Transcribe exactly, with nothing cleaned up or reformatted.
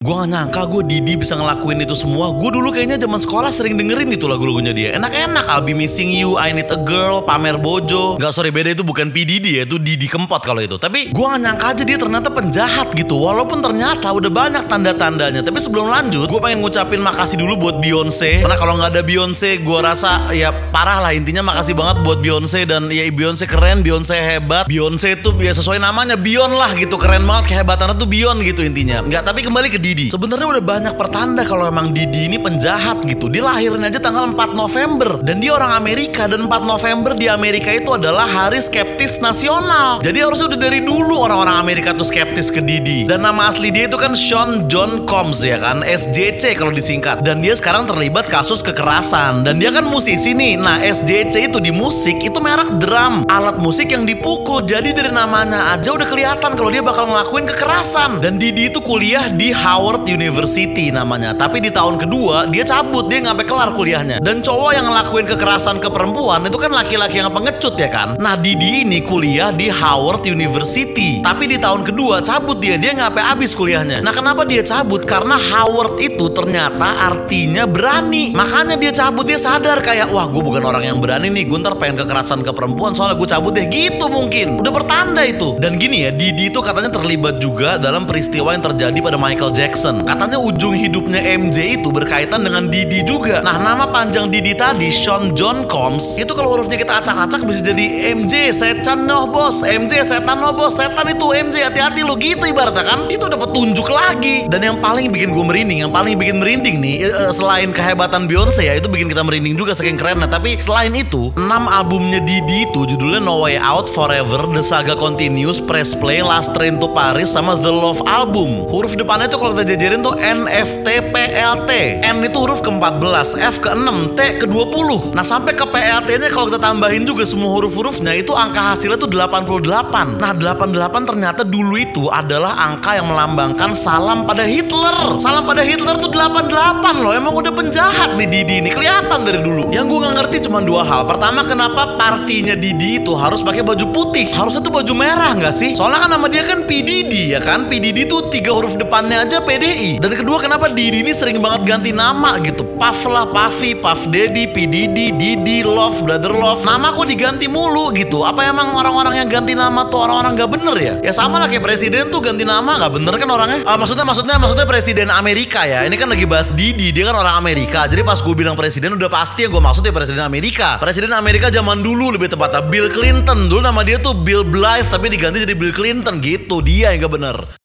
Gue gak nyangka gue Didi bisa ngelakuin itu semua. Gue dulu kayaknya zaman sekolah sering dengerin itu lagu-lagunya dia. Enak-enak, I'll Be Missing You, I Need a Girl, Pamer Bojo. Gak, sorry, beda, itu bukan P Didi ya, itu Didi Kempot kalau itu. Tapi gue gak nyangka aja dia ternyata penjahat gitu. Walaupun ternyata udah banyak tanda-tandanya. Tapi sebelum lanjut, gue pengen ngucapin makasih dulu buat Beyonce. Karena kalau gak ada Beyonce, gue rasa ya parah lah. Intinya makasih banget buat Beyonce. Dan ya Beyonce keren, Beyonce hebat. Beyonce itu ya sesuai namanya, Beyond lah gitu. Keren banget, kehebatannya tuh Beyond gitu intinya. Nggak, tapi kembali ke Didi. Sebenarnya udah banyak pertanda kalau emang Didi ini penjahat gitu. Dia lahirin aja tanggal empat November. Dan dia orang Amerika. Dan empat November di Amerika itu adalah hari skeptis nasional. Jadi harusnya udah dari dulu orang-orang Amerika tuh skeptis ke Didi. Dan nama asli dia itu kan Sean John Combs ya kan, S J C kalau disingkat. Dan dia sekarang terlibat kasus kekerasan. Dan dia kan musisi nih. Nah, S J C itu di musik itu merek drum, alat musik yang dipukul. Jadi dari namanya aja udah kelihatan kalau dia bakal ngelakuin kekerasan. Dan Didi itu kuliah di Howard University namanya. Tapi di tahun kedua dia cabut, dia nggak sampai kelar kuliahnya. Dan cowok yang ngelakuin kekerasan ke perempuan itu kan laki-laki yang pengecut ya kan. Nah, Didi ini kuliah di Howard University. Tapi di tahun kedua cabut dia, dia nggak sampai habis kuliahnya. Nah, kenapa dia cabut? Karena Howard itu ternyata artinya berani. Makanya dia cabut, dia sadar kayak, wah gue bukan orang yang berani nih, gue ntar pengen kekerasan ke perempuan, soalnya gue cabut deh gitu mungkin. Udah pertanda itu. Dan gini ya, Didi itu katanya terlibat juga dalam peristiwa yang terjadi pada Michael Jackson. Katanya ujung hidupnya M J itu berkaitan dengan Didi juga. Nah, nama panjang Didi tadi, Sean John Combs, itu kalau hurufnya kita acak-acak bisa jadi M J, setan noh bos, M J, setan noh bos, setan itu M J, hati-hati lu gitu ibaratnya kan. Itu udah petunjuk lagi. Dan yang paling bikin gue merinding, yang paling bikin merinding nih, selain kehebatan Beyonce ya, itu bikin kita merinding juga saking kerennya. Tapi selain itu, enam albumnya Didi itu judulnya No Way Out, Forever, The Saga Continues, Press Play, Last Train to Paris, sama The Love Album. Huruf depannya tuh kalau kita jajarin tuh N, F, T, P, L, T. N itu huruf ke empat belas, F ke enam, T ke dua puluh. Nah, sampai ke P L T-nya kalau kita tambahin juga semua huruf-hurufnya, itu angka hasilnya tuh delapan puluh delapan. Nah, delapan puluh delapan ternyata dulu itu adalah angka yang melambangkan salam pada Hitler. Salam pada Hitler tuh delapan puluh delapan loh. Emang udah penjahat nih Didi ini, kelihatan dari dulu. Yang gue gak ngerti cuma dua hal. Pertama, kenapa partinya Didi itu harus pakai baju putih? Harusnya tuh baju merah nggak sih? Soalnya kan nama dia kan P Didi ya kan. P Didi tuh tiga huruf depannya aja P D I. Dan kedua, kenapa Didi ini sering banget ganti nama gitu? Puff lah, Puffy, Puff Daddy, P Didi, Didi, Love, Brother Love. Nama kok diganti mulu gitu? Apa emang orang-orang yang ganti nama tuh orang-orang nggak bener ya? Ya sama lah kayak presiden tuh ganti nama nggak bener kan orangnya? Uh, maksudnya maksudnya maksudnya presiden Amerika ya. Ini kan lagi bahas Didi, dia kan orang Amerika. Jadi pas gue bilang presiden udah pasti yang gue maksud ya presiden Amerika. Presiden Amerika zaman dulu lebih tepatnya Bill Clinton. Dulu nama dia tuh Bill Blythe tapi diganti jadi Bill Clinton gitu. Dia yang nggak bener.